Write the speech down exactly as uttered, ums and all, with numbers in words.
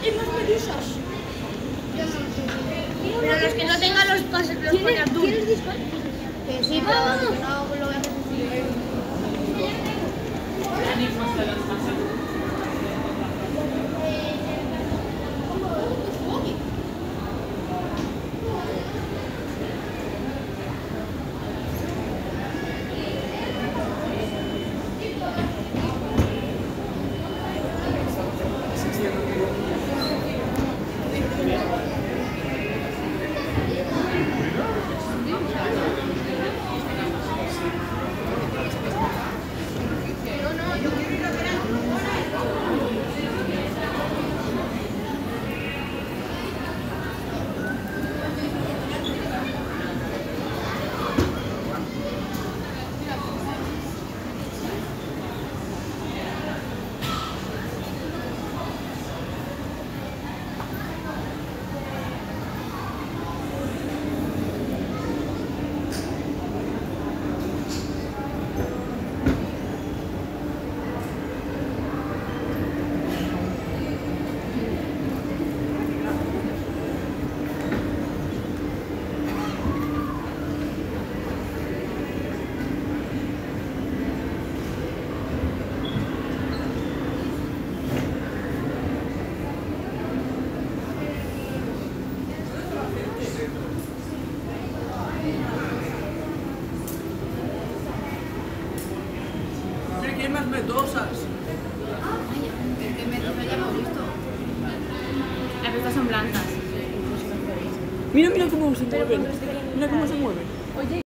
hay más medusas. Pero los que no tengan los pases los pone azul. ¿Quieres disparar? Que sí, pero que no lo voy a hacer sencillo. ¿Qué más medosas? ¿Qué medusa ya hemos visto? Las medusas son blancas. Mira, mira cómo se mueven. Mira cómo se mueven.